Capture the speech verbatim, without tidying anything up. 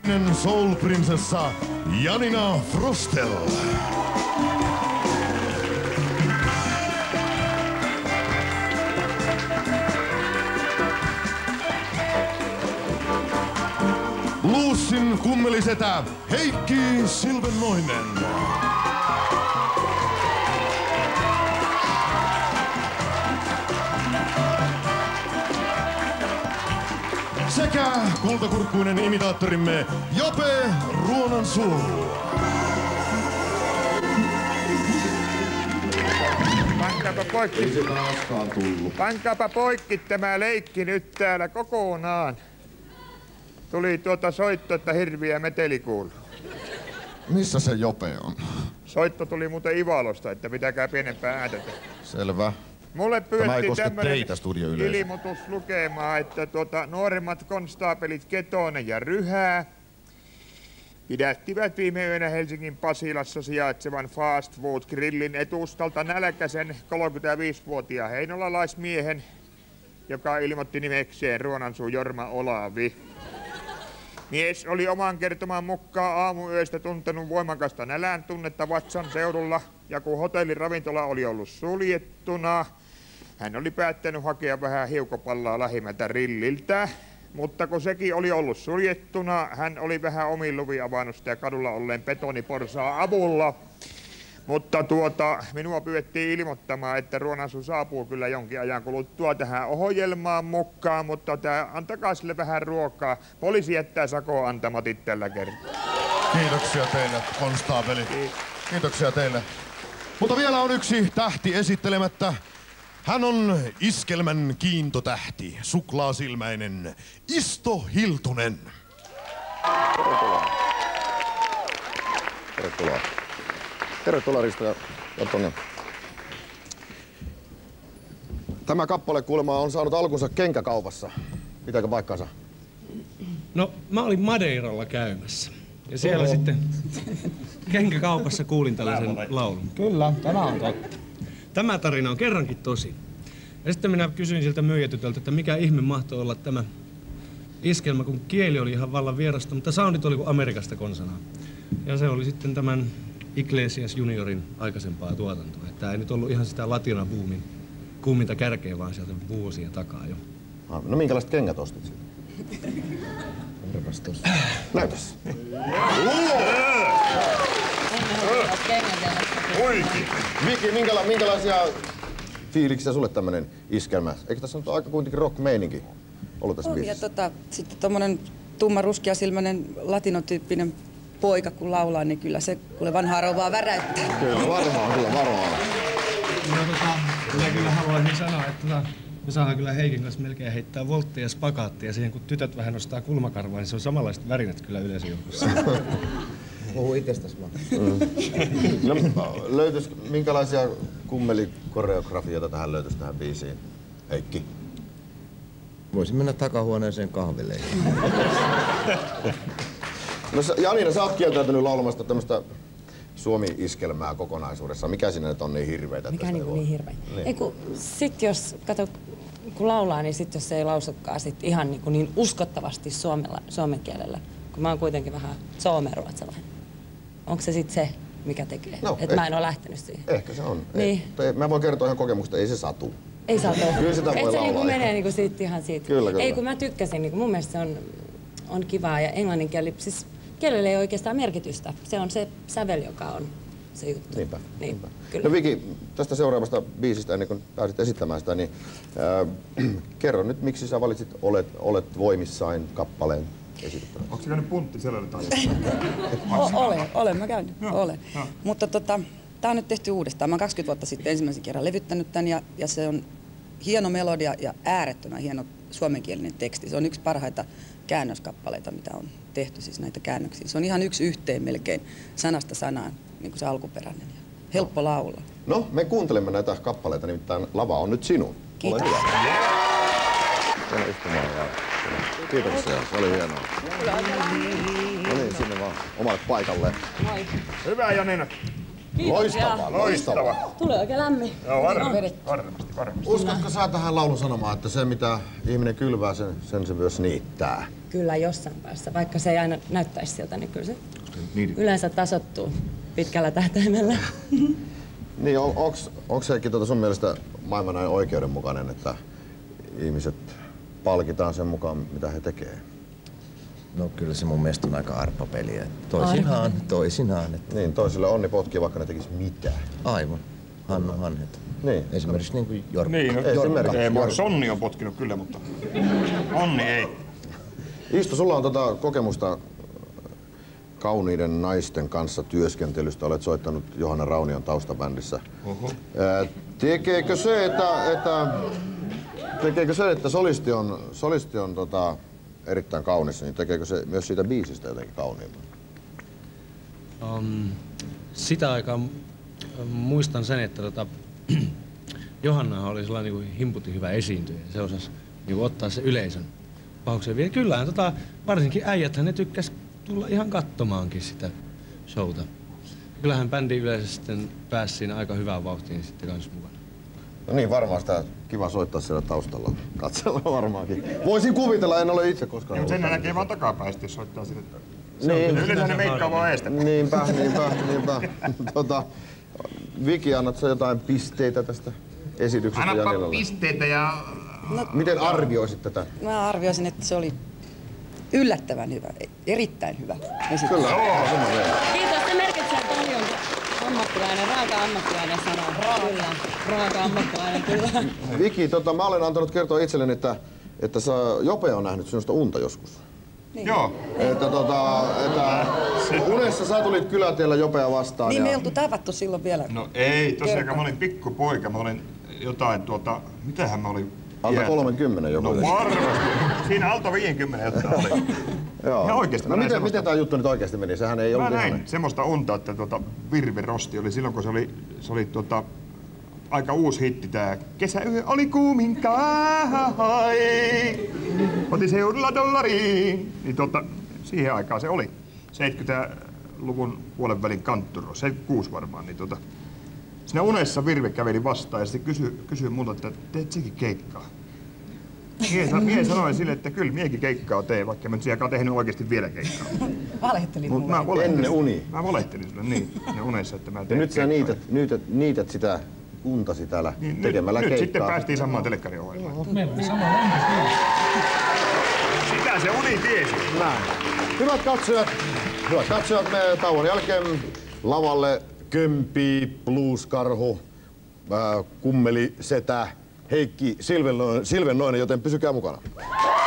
entinen soul-prinsessa Janina Frostel. Bluesin kummelisetä Heikki Silvennoinen. Sekä kultakurkkuinen imitaattorimme Jope Ruonansuu. Pankaapa poikki. Pankaapa poikki tämä leikki nyt täällä kokonaan. Tuli tuota soitto, että hirviä meteli kuuluu. Missä se Jope on? Soitto tuli muuten Ivalosta, että pitäkää pienempää ääntä. Selvä. Mulle pyydettiin tämmönen studioyleisö. ilmoitus lukemaan, että tuota, nuoremmat konstaapelit Ketonen ja Ryhää pidättivät viime yönä Helsingin Pasilassa sijaitsevan fast food grillin etustalta nälkäisen kolmekymmentäviisivuotiaan heinolalaismiehen, joka ilmoitti nimekseen Ruonansuu Jorma Olavi. Mies oli oman kertoman mukaan aamuyöstä tuntenut voimakasta nälän tunnetta vatsan seudulla, ja kun hotellin ravintola oli ollut suljettuna, hän oli päättänyt hakea vähän hiukopallaa lähimmältä rilliltä. Mutta kun sekin oli ollut suljettuna, hän oli vähän omin luvin avannut sitä kadulla olleen betoniporsaan avulla. Mutta tuota, minua pyydettiin ilmoittamaan, että Ruonansuu saapuu kyllä jonkin ajan kuluttua tähän ohjelmaan mukaan, mutta tää, antakaa sille vähän ruokaa. Poliisi jättää sakoon antamatit tällä kertaa. Kiitoksia teille, konstaapeli. Kiitoksia teille. Mutta vielä on yksi tähti esittelemättä. Hän on iskelmän kiintotähti, suklaasilmäinen Isto Hiltunen. Tervetuloa. Tervetuloa. Tervetuloa Risto ja Tonne. Tämä kappale kuulemma on saanut alkunsa kenkäkaupassa. Pitääkö paikkaansa? No, mä olin Madeiralla käymässä. Ja siellä Oho. sitten kenkäkaupassa kuulin tällaisen laulun. Kyllä, tämä on totta. Tämä tarina on kerrankin tosi. Ja sitten minä kysyin siltä myyjätytöltä, että mikä ihme mahtoi olla tämä iskelmä, kun kieli oli ihan vallan vierasta, mutta soundit oli kuin Amerikasta konsanaa. Ja se oli sitten tämän Iglesias Juniorin aikaisempaa tuotantoa. Tämä ei nyt ollut ihan sitä latina-boomin kumminta kärkeä, vaan sieltä vuosia takaa jo. No minkälaiset kengät ostit siitä? Näytäs. Viki, minkäla, minkälaisia fiiliksiä sulle tämmönen iskelmä? Eikö tässä ole aika kuitenkin rock-meininki ollut tässä biisissä? Ja tota, sitten tommonen tumma ruskeasilmäinen latinotyyppinen poika kun laulaa, niin kyllä se kuule vanhaa rouvaa väräyttää. Kyllä varmaan, kyllä varmaan. No tota, minä kyllä haluaisin sanoa, että tota, me saadaan kyllä Heikin kanssa melkein heittää voltteja ja spagaattia siihen, kun tytöt vähän nostaa kulmakarvaa, niin se on samanlaiset värinät kyllä yleisöjoukossa. Puhu itsestäsi vaan. Mm. No, löytys, minkälaisia kummelikoreografioita tähän löytyisi tähän biisiin, Heikki? Voisin mennä takahuoneeseen kahvileihin. No Janina, sä oot kieltäytynyt laulamasta tämmöstä Suomi-iskelmää kokonaisuudessaan. Mikä sinne nyt on niin hirveetä? Mikä niin, niin hirveä? Niin. Ei kun sit jos, kato, kun laulaa, niin sit jos se ei lausukaan sit ihan niin, niin uskottavasti suomella, suomen kielellä, kun mä oon kuitenkin vähän soomeruotsalainen. Onko se sit se, mikä tekee? No, että mä en ole lähtenyt siihen. Ehkä se on. Niin. Ei, mä voin kertoa ihan kokemuksesta, ei se satu. Ei satu. Kyllä sitä voi Et laulaa. se niinku menee niinku siitä ihan siitä. Kyllä, kyllä. Ei kun mä tykkäsin, niinku mun mielestä se on, on kivaa ja englannin kieli, siis kielellä ei oikeastaan merkitystä. Se on se sävel, joka on se juttu. Niinpä. Niin, niinpä. kyllä. No Viki, tästä seuraavasta biisistä, ennen kuin pääsit esittämään sitä, niin äh, kerro nyt, miksi sä valitsit Olet, olet voimissain kappaleen esittämään. Onko se käynyt puntti sellainen tai Olen, olen mä käynyt, no, olen. No. Mutta tota, tää on nyt tehty uudestaan. Mä oon kaksikymmentä vuotta sitten ensimmäisen kerran levyttänyt tän ja, ja se on hieno melodia ja äärettömän hieno suomenkielinen teksti. Se on yksi parhaita käännöskappaleita, mitä on tehty, siis näitä käännöksiä. Se on ihan yksi yhteen melkein sanasta sanaan, niin kuin se alkuperäinen. Ja helppo laulaa. No, me kuuntelemme näitä kappaleita, nimittäin lava on nyt sinun. Kiitos. Ole hyvä. Tänne istumaan ja... Kiitoksia, se oli hienoa. No niin, sinne vaan omalle paikalle. Moi. Hyvä Janina. Loistavaa, loistavaa. Tulee oikein lämmin. Joo, varmasti, varmasti, varmasti. Uskotko sä tähän laulun sanomaan, että se mitä ihminen kylvää, sen, sen se myös niittää? kyllä jossain päässä, vaikka se ei aina näyttäisi siltä, niin kyllä se Niin. yleensä tasoittuu pitkällä tähtäimellä. Niin, on, onks, onks Heikki tuota sun mielestä maailman näin oikeudenmukainen, että ihmiset palkitaan sen mukaan, mitä he tekee? No kyllä se mun mielestä on aika arpapeliä. Toisinaan, toisinaan. Että... Niin, toisille onni potkii, vaikka ne tekis mitään. Aivan. Hannu Hanhet. Niin. Esimerkiksi niin kuin Jorma. Niin, no, Esimerkiksi. ei, mua Sonni on potkinut kyllä, mutta Onni ei. Istu, sulla on tota kokemusta kauniiden naisten kanssa työskentelystä. Olet soittanut Johanna Raunion taustabändissä. Oho. Ää, tekeekö se, että, että, tekeekö se, että solisti on, solisti on tota, erittäin kaunis, niin tekeekö se myös siitä biisistä jotenkin kauniimman? Um, sitä aikaa m- muistan sen, että tota, Johanna oli sellainen niin himputin hyvä esiintyjä. Se osasi niin ottaa se yleisön paukseen vielä. Kyllähän tota, varsinkin äijäthän ne tykkäs tulla ihan katsomaankin sitä showta. Kyllähän bändi yleensä sitten pääsi siinä aika hyvään vauhtiin sitten kanssa mukana. No niin, varmaan sitä kiva soittaa siellä taustalla. Katsella varmaankin. Voisin kuvitella, en ole itse koskaan Niin, ollut. sen näkee vaan takapäistä, jos soittaa sille. Niin. Yleensä ne meikkaa vaan eestä. Niinpä, niinpä, niinpä. Tota, Viki, annat sä jotain pisteitä tästä esityksestä Annapa Janilalle? pisteitä ja... Miten arvioisit tätä? Mä arvioisin, että se oli yllättävän hyvä, erittäin hyvä esitys. Kyllä, sama vielä. Kiitos, se merkitsee paljon. Ammattilainen, raaka ammattilainen sanoo. Kyllä, raaka ammattilainen, kyllä. Viki, tota, mä olen antanut kertoa itselleni, että, että sä, Jope on nähnyt sinusta unta joskus. Niin. Joo. Että, tota, että unessa sä tulit kylätiellä Jopea vastaan. Niin ja... me ei oltu tavattu silloin vielä. No ei, tosiaan Kerta. mä olin pikkupoika. Mä olin jotain tuota... Mitähän mä olin? Alta iältä? kolmekymmentä joku. No varmasti. Siinä alta viisikymmentä jotain oli. Joo. Ihan oikeesti. No mä näin miten, semmoista- miten tää juttu nyt oikeesti meni? Sehän ei Mä ollut näin ihan... semmoista unta, että tuota, Virve Rosti oli silloin, kun se oli, se oli tuota, aika uusi hitti tää Kesäyö oli kuumin kai, otin seudulla dollariin. Niin tuota, siihen aikaan se oli. seitsemänkymmentäluvun puolen välin kantturo, seitsemänkymmentäkuusi varmaan. Niin tuota, siinä unessa Virve käveli vastaan ja sitten kysyi, kysyi multa, että teet sekin keikkaa. Mie, sa- mie sanoin sille, että kyllä miekin keikkaa tee, vaikka mä en sielläkään tehnyt oikeasti vielä keikkaa. Valehtelin Mut mulle. mä valehtelin. Ennen uni. Mä valehtelin sulle niin, ne unessa, että mä Ja teen nyt sä keikkaa. niität, niität, niität sitä untasi täällä Niin, tekemällä nyt, keikkaa. nyt sitten päästiin samaan telekkariohjelmaan. Meillä oli sama lämpö. Sitä se uni tiesi. Näin. Hyvät katsojat, hyvät katsojat, me tauon jälkeen lavalle kömpii blueskarhu, äh, kummeli setä Heikki Silvennoinen, Silvennoinen, joten pysykää mukana.